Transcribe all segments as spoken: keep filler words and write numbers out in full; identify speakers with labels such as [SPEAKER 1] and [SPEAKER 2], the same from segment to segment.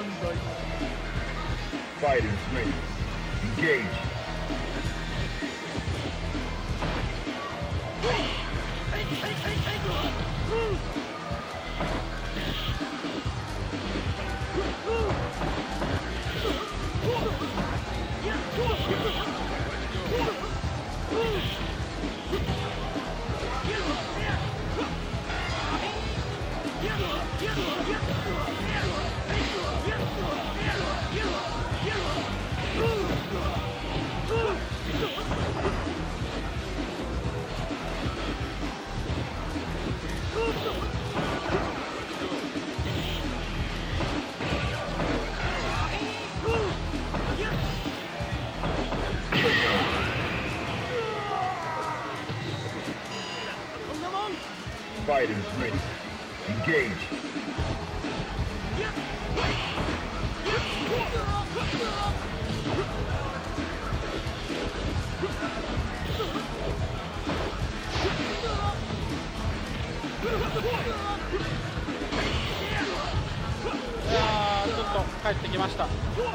[SPEAKER 1] Fighters ready. Engage. Fighters ready. Engage.
[SPEAKER 2] いやー、ちょっと帰ってきました。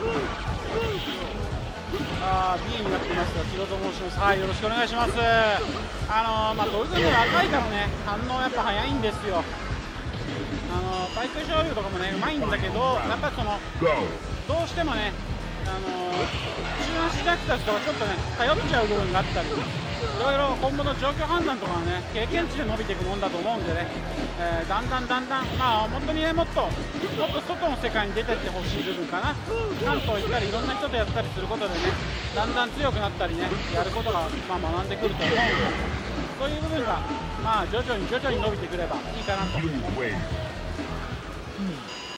[SPEAKER 2] あー B になっていますが、キロト申します。はい、よろしくお願いします。あのー、まあ、どうしても若いからね、反応やっぱ早いんですよ。あのー、バイク勝負とかもね、うまいんだけど、やっぱその、どうしてもね、あのー、中足ジャックたちとかちょっとね、頼っちゃう部分があったり、いろいろ今後の状況判断とかはね、経験値で伸びていくもんだと思うんでね、えー、だんだんだんだん、まあ、本当にね、もっと、もっと外の世界に出てってほしい部分かな。関東行ったり、いろんな人とやったりすることでね、だんだん強くなったりね、やることが、まあ、学んでくると思うんで、そういう部分が、まあ、徐々に徐々に伸びてくればいいかなと思ってます。